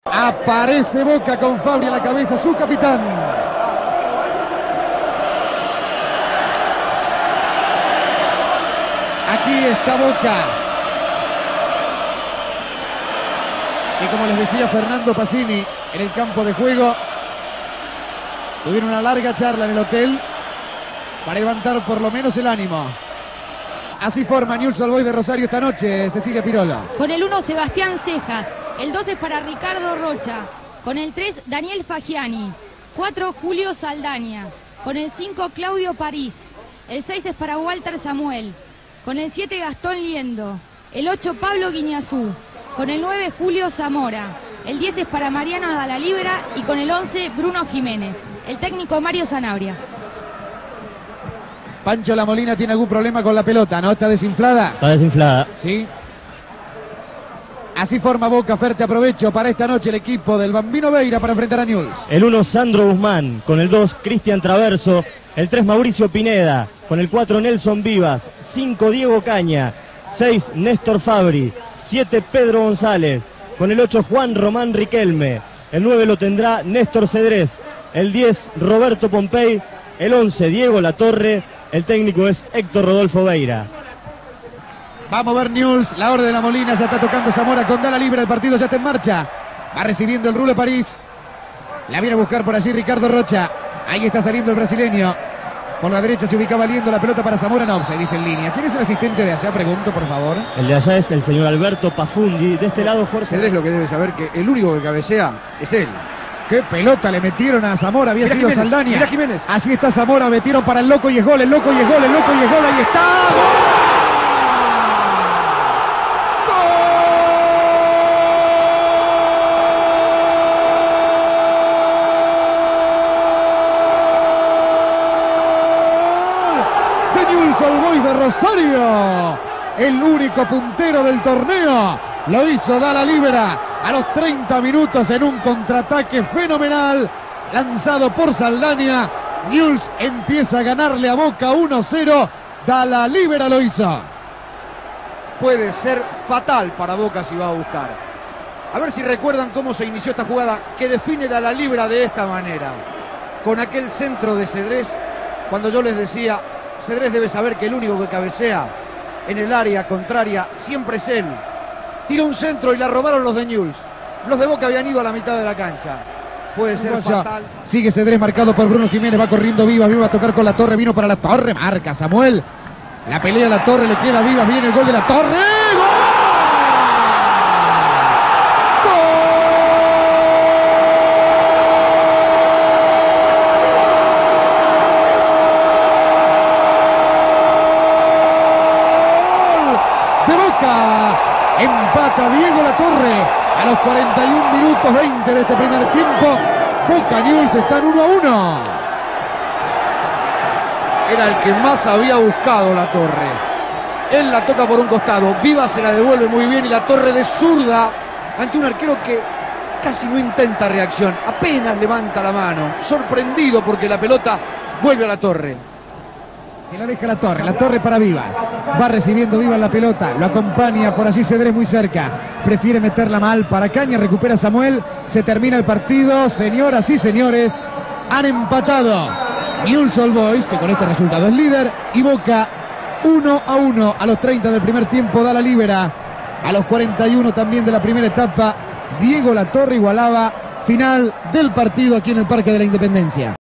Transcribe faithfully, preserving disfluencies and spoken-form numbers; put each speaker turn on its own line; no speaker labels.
Aparece Boca con Fabri a la cabeza, su capitán. Aquí está Boca. Y como les decía Fernando Pacini en el campo de juego, tuvieron una larga charla en el hotel para levantar por lo menos el ánimo. Así forma Newell's Old Boys de Rosario esta noche, Cecilia Pirola.
Con el uno, Sebastián Cejas. El dos es para Ricardo Rocha. Con el tres, Daniel Fagiani. cuatro, Julio Saldaña. Con el cinco, Claudio París. El seis es para Walter Samuel. Con el siete, Gastón Liendo. El ocho, Pablo Guiñazú. Con el nueve, Julio Zamora. El diez es para Mariano Dalalibera. Y con el once, Bruno Jiménez. El técnico Mario Sanabria.
Pancho La Molina tiene algún problema con la pelota, ¿no? ¿Está desinflada?
Está desinflada.
Sí. Así forma Boca, fuerte aprovecho para esta noche el equipo del Bambino Veira para enfrentar a Newell's.
El uno, Sandro Guzmán. Con el dos, Cristian Traverso. El tres, Mauricio Pineda. Con el cuatro, Nelson Vivas. cinco, Diego Caña. seis, Néstor Fabri. siete, Pedro González. Con el ocho, Juan Román Riquelme. El nueve lo tendrá Néstor Cedrés. El diez, Roberto Pompey. El once, Diego Latorre. El técnico es Héctor Rodolfo Veira.
Vamos a ver Newell's, la orden de La Molina, ya está tocando Zamora con Dalalibera, el partido ya está en marcha. Va recibiendo el Rulo París. La viene a buscar por allí Ricardo Rocha. Ahí está saliendo el brasileño. Por la derecha se ubica valiendo la pelota para Zamora, no, se dice en línea. ¿Quién es el asistente de allá? Pregunto, por favor.
El de allá es el señor Alberto Pafundi. De este lado, Jorge.
Cedrés lo que debe saber que el único que cabecea es él.
Qué pelota le metieron a Zamora, había
Mirá
sido
Jiménez,
Saldaña.
mirá Jiménez.
Así está Zamora, metieron para el loco y es gol, el loco y es gol, el loco y es gol, ahí está. ¡Gol! De Newell's Old Boys de Rosario, el único puntero del torneo, lo hizo Dalalibera. A los treinta minutos en un contraataque fenomenal lanzado por Saldaña, Newell's empieza a ganarle a Boca uno cero. Dalalibera lo hizo.
Puede ser fatal para Boca si va a buscar. A ver si recuerdan cómo se inició esta jugada que define Dalalibera de esta manera. Con aquel centro de Cedrés, cuando yo les decía, Cedrés debe saber que el único que cabecea en el área contraria siempre es él. Tiró un centro y la robaron los de Newell's. Los de Boca habían ido a la mitad de la cancha. Puede ser fatal.
Sigue Cedrés marcado por Bruno Jiménez. Va corriendo Vivas. Vivas a tocar con la Torre. Vino para la Torre. Marca Samuel. La pelea de la Torre. Le queda Vivas. Viene el gol de la Torre. ¡Gol! ¡Gol! De Boca. Empata Diego Latorre a los cuarenta y un minutos veinte de este primer tiempo. Boca Newell's están uno a uno.
Era el que más había buscado la Torre. Él la toca por un costado. Vivas se la devuelve muy bien y la Torre de zurda ante un arquero que casi no intenta reacción. Apenas levanta la mano. Sorprendido porque la pelota vuelve a la Torre.
Y la deja la Torre, la Torre para Vivas. Va recibiendo Vivas la pelota, lo acompaña por allí Cedrés muy cerca. Prefiere meterla mal para Caña, recupera Samuel. Se termina el partido, señoras y señores. Han empatado Newell's Old Boys, que con este resultado es líder, y Boca uno a uno a los treinta del primer tiempo. Dalalibera a los cuarenta y uno también de la primera etapa. Diego Latorre igualaba. Final del partido aquí en el Parque de la Independencia.